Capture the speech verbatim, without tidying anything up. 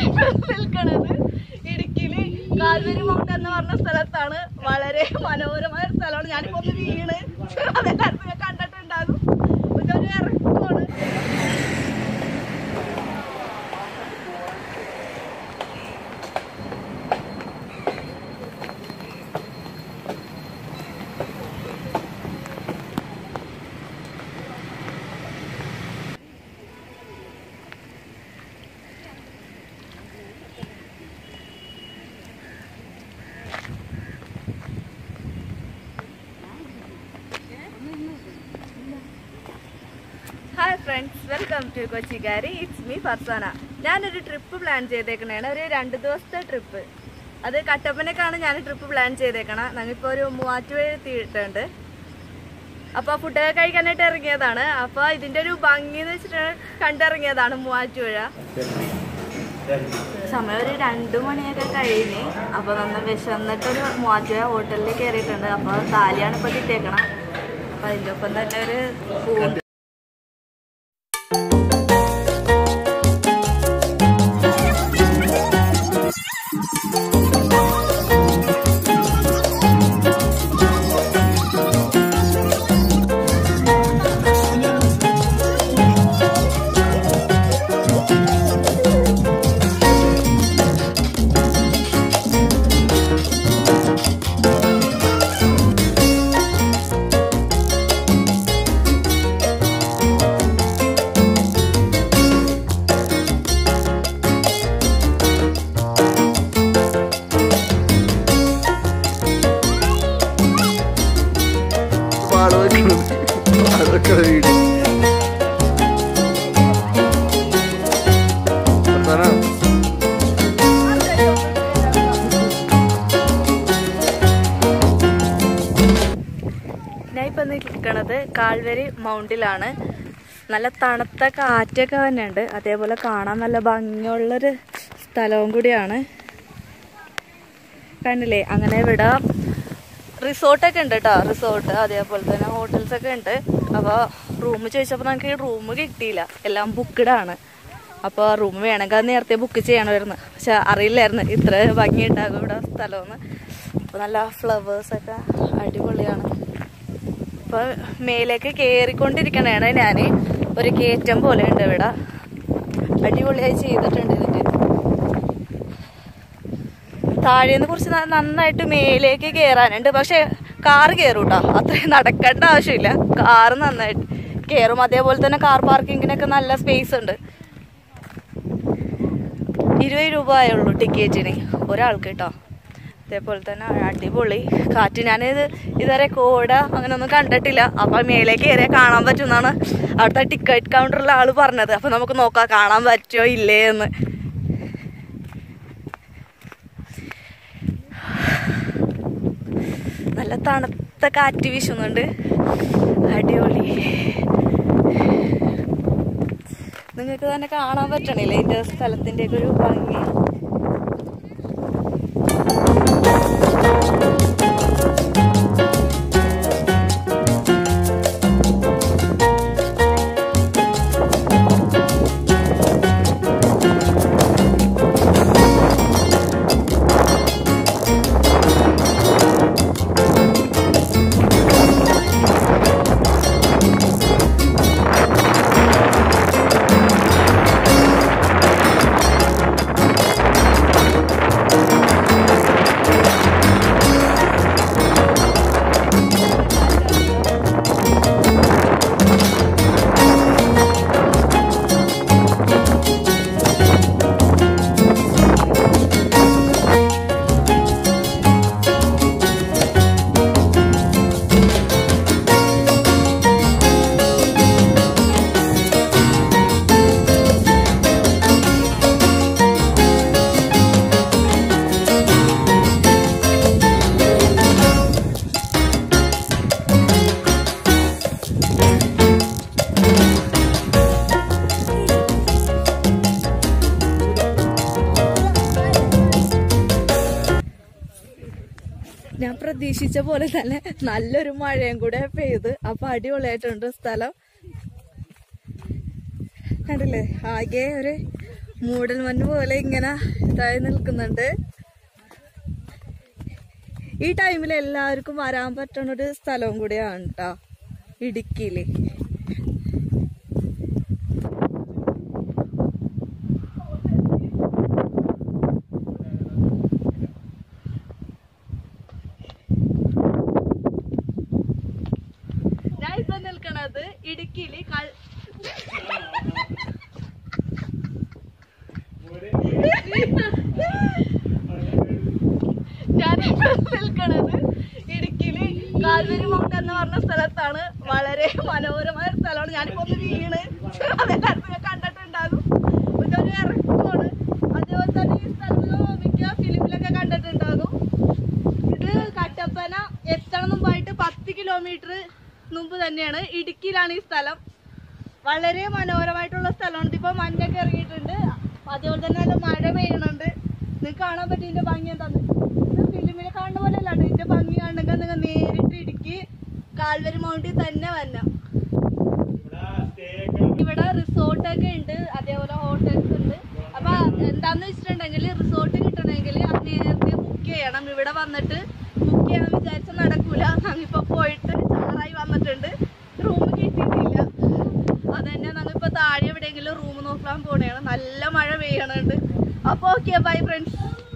നിൽക്കണത് ഇടുക്കിയില് Calvary mount എന്ന് പറഞ്ഞ സ്ഥലത്താണ്. വളരെ മനോഹരമായ സ്ഥലമാണ്. ഞാനിപ്പോ ഒന്ന് വീണ് അതെല്ലാവർക്കും ഞാൻ കണ്ടിട്ടുണ്ടാകും. ഇതൊരു ഇറക്കമാണ്. ഹായ് ഫ്രണ്ട്സ്, വെൽക്കം ടു കൊച്ചിക്കാരി. It's me Farsana. ഞാനൊരു ട്രിപ്പ് പ്ലാൻ ചെയ്തേക്കണേണ്, ഒരു രണ്ട് ദിവസത്തെ ട്രിപ്പ്. അത് കട്ടപ്പനക്കാണ് ഞാൻ ട്രിപ്പ് പ്ലാൻ ചെയ്തേക്കണം. ഞങ്ങളിപ്പോൾ ഒരു മൂവാറ്റുപുഴ എത്തിയിട്ടുണ്ട്. അപ്പോൾ ഫുഡൊക്കെ കഴിക്കാനായിട്ട് ഇറങ്ങിയതാണ്. അപ്പോൾ ഇതിൻ്റെ ഒരു ഭംഗി എന്ന് വെച്ചിട്ട് കണ്ടിറങ്ങിയതാണ് മൂവാറ്റുപുഴ. സമയം ഒരു രണ്ടു മണിയൊക്കെ കഴിഞ്ഞ്. അപ്പോൾ നന്ന വിശന്നിട്ടൊരു മൂവാറ്റുപുഴ ഹോട്ടലിൽ കയറിയിട്ടുണ്ട്. അപ്പോൾ താലിയാണ് ഇപ്പോൾ കിട്ടിയേക്കണം. അപ്പോൾ അതിൻ്റെ ഒപ്പം തന്നെ ഒരു ഫുഡ് ഞാൻ ഇപ്പം നിൽക്കണത് കാൽവരി മൗണ്ടിലാണ്. നല്ല തണുത്ത കാറ്റൊക്കെ തന്നെ ഉണ്ട്. അതേപോലെ കാണാൻ നല്ല ഭംഗിയുള്ളൊരു സ്ഥലവും കൂടിയാണ്. കണ്ടില്ലേ, അങ്ങനെ ഇവിടെ റിസോർട്ടൊക്കെ ഉണ്ട് കേട്ടോ. റിസോർട്ട് അതേപോലെ തന്നെ ഹോട്ടൽസൊക്കെ ഉണ്ട്. അപ്പോൾ റൂം ചോദിച്ചപ്പോൾ നമുക്ക് റൂം കിട്ടിയില്ല, എല്ലാം ബുക്ക്ഡാണ്. അപ്പോൾ റൂം വേണമെങ്കിൽ അത് നേരത്തെ ബുക്ക് ചെയ്യണമായിരുന്നു. പക്ഷെ അറിയില്ലായിരുന്നു ഇത്ര ഭംഗി ഉണ്ടാകും ഇവിടെ സ്ഥലമെന്ന്. അപ്പോൾ നല്ല ഫ്ലവേഴ്സൊക്കെ അടിപൊളിയാണ്. അപ്പോൾ മേലേക്ക് കയറിക്കൊണ്ടിരിക്കണേണ് ഞാൻ. ഒരു കയറ്റം പോലെ ഉണ്ട് ഇവിടെ. അടിപൊളിയായി ചെയ്തിട്ടുണ്ട് ഇതിൻ്റെ. താഴേന്ന് കുറച്ച് നന്നായിട്ട് മേലേക്ക് കയറാനുണ്ട്. പക്ഷെ കാറ് കയറും കേട്ടോ, അത്രയും നടക്കേണ്ട ആവശ്യമില്ല. കാറ് നന്നായിട്ട് കയറും. അതേപോലെ തന്നെ കാർ പാർക്കിങ്ങിനൊക്കെ നല്ല സ്പേസ് ഉണ്ട്. ഇരുപത് രൂപ ആയുള്ളൂ ടിക്കറ്റിന് ഒരാൾക്ക് കേട്ടോ. അതേപോലെ തന്നെ അടിപൊളി കാറ്റ്. ഞാനിത് ഇതുവരെ കോട അങ്ങനെ ഒന്നും കണ്ടിട്ടില്ല. അപ്പം മേലേക്ക് കയറിയാൽ കാണാൻ പറ്റുമെന്നാണ് അവിടുത്തെ ടിക്കറ്റ് കൗണ്ടറിലെ ആൾ പറഞ്ഞത്. അപ്പം നമുക്ക് നോക്കാം കാണാൻ പറ്റുമോ ഇല്ലേ എന്ന്. നല്ല തണുത്ത കാറ്റ് വീശുന്നുണ്ട്. അടിപൊളി. നിങ്ങൾക്ക് തന്നെ കാണാൻ പറ്റണില്ലേ ഇതിൻ്റെ സ്ഥലത്തിൻ്റെ ഒക്കെ ഒരു ഭംഗി. ഞാൻ പ്രതീക്ഷിച്ച പോലെ തന്നെ നല്ലൊരു മഴയും കൂടെ പെയ്ത്. അപ്പൊ അടിപൊളിയായിട്ടുണ്ട് സ്ഥലം. കണ്ടില്ലേ, ആകെ ഒരു മൂടൽമഞ്ഞ് പോലെ ഇങ്ങനെ ഇതായി നിൽക്കുന്നുണ്ട്. ഈ ടൈമിൽ എല്ലാവർക്കും വരാൻ പറ്റുന്ന ഒരു സ്ഥലവും കൂടിയാണ് കേട്ടോ ഇടുക്കിയില്. ഞാൻ ഇപ്പൊ നിൽക്കണത് ഇടുക്കിയില് ഞാനിപ്പോ നിൽക്കണത് ഇടുക്കിയില് കാൽവരി മൗണ്ട് എന്ന് പറഞ്ഞ സ്ഥലത്താണ്. വളരെ മനോഹരമായ സ്ഥലമാണ്. ഞാനിപ്പോ ഒന്ന് വീണ് അതെല്ലാവർക്കും കണ്ടിട്ടുണ്ടാകും. ഇതൊരു ഇറക്കമാണ്. അതേപോലെ തന്നെ ഈ സ്ഥലത്ത് മിക്ക ഫിലിമിലൊക്കെ കണ്ടിട്ടുണ്ടാകും. ഇത് കട്ടപ്പന എത്തണം മുമ്പായിട്ട് പത്ത് കിലോമീറ്റർ മുമ്പ് തന്നെയാണ്. ഇടുക്കിയിലാണ് ഈ സ്ഥലം. വളരെ മനോഹരമായിട്ടുള്ള സ്ഥലമാണ്. ഇതിപ്പോ മഞ്ഞൊക്കെ ഇറങ്ങിയിട്ടുണ്ട്. അതേപോലെ തന്നെ നല്ല മഴ പെയ്യുന്നുണ്ട്. നിങ്ങൾക്ക് കാണാൻ പറ്റും ഇതിന്റെ ഭംഗി എന്താന്ന്. ഇത് ഫിലിമിൽ കാണുന്ന പോലെ അല്ലാണ്ട് ഇതിന്റെ ഭംഗി കാണണമെങ്കിൽ നിങ്ങൾ നേരിട്ട് ഇടുക്കി കാൽവരി മൗണ്ടിൽ തന്നെ വരണം. ഇവിടെ റിസോർട്ടൊക്കെ ഉണ്ട്, അതേപോലെ ഹോട്ടൽസ് ഉണ്ട്. അപ്പൊ എന്താന്ന് വെച്ചിട്ടുണ്ടെങ്കിൽ റിസോർട്ട് കിട്ടണമെങ്കിൽ അത് നേരത്തെ ബുക്ക് ചെയ്യണം. ഇവിടെ വന്നിട്ട് ബുക്ക് ചെയ്യാൻ വിചാരിച്ച നടക്കൂല. ഞങ്ങിപ്പോ പോയിട്ട് ചാറായി വന്നിട്ടുണ്ട്, റൂം കിട്ടിയിട്ടില്ല. അതന്നെ ഞങ്ങളിപ്പോ താഴെ എവിടെയെങ്കിലും റൂം നോക്കാൻ പോണേണ്. നല്ല മഴ പെയ്യണുണ്ട്. അപ്പൊ ഓക്കെ, ബൈ ഫ്രണ്ട്സ്.